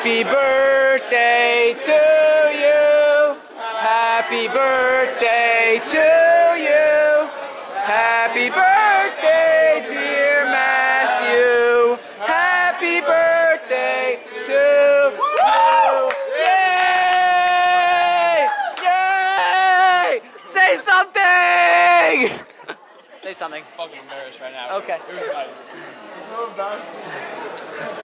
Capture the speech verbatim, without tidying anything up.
Happy birthday to you. Happy birthday to you. Happy birthday, dear Matthew. Happy birthday to you. Yay! Yay! Say something! Say something. I'm fucking embarrassed right now. Okay. It was nice.